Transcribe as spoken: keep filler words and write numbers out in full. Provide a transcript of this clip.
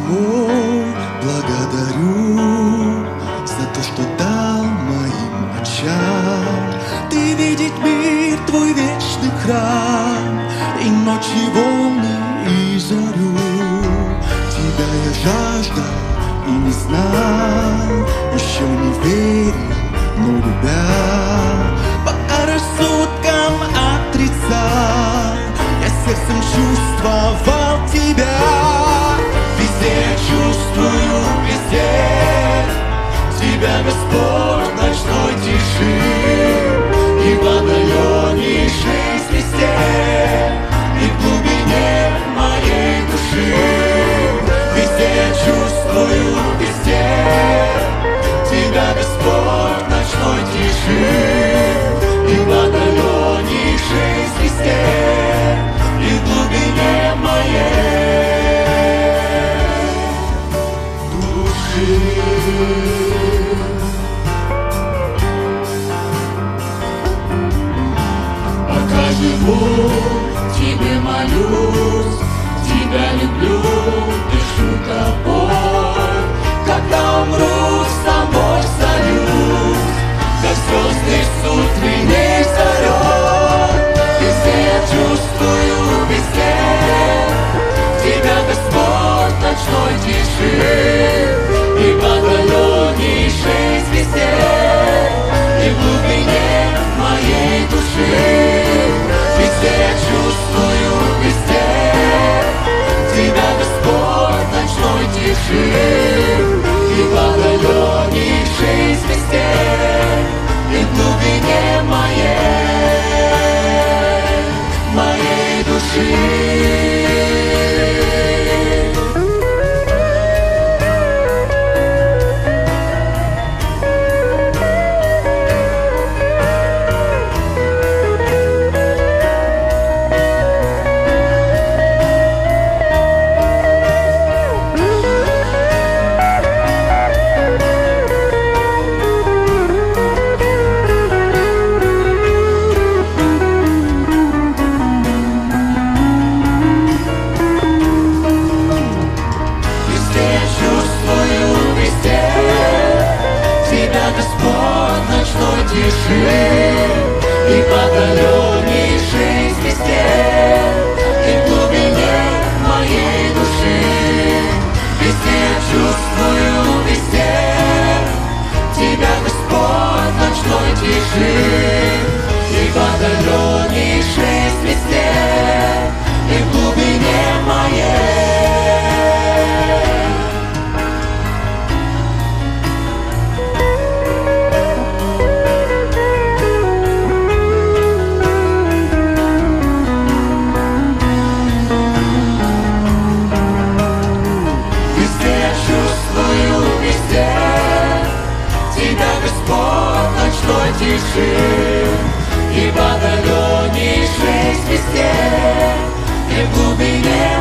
Твой благодарю за то, что дал моим очам Ты видеть мир, Твой вечный храм, и ночь, и волны, и зарю. Тебя я жаждал и не знал, еще не верил, но любя. Пока рассудком отрицал, я сердцем чувствовал Тебя. Везде я чувствую, везде Тебя, Господь, ночной тиши, и в отдаленнейшей звезде, и в глубине моей души. Везде я чувствую, везде Тебя, Господь, ночной тиши, и в отдаленнейшей звезде, и в глубине моей души. Пока живу, Тебе молюсь, Тебя люблю, дышу тобой. Когда умру, с тобой сольюсь, как звезды с утренней зарей. Везде я чувствую, везде Тебя, Господь, ночной тиши, и в отдаленнейшей звезде, и в глубине моей души. Везде я чувствую, везде Тебя, Господь, ночной тиши, и в отдаленнейшей звезде, и в глубине моей, моей души. И в отдаленнейшей звезде, и в глубине моей души. Везде я чувствую, везде Тебя, Господь, ночной тиши, и в отдаленнейшей звезде, и в глубине моей. Тиши, и в отдаленнейшей звезде, и в глубине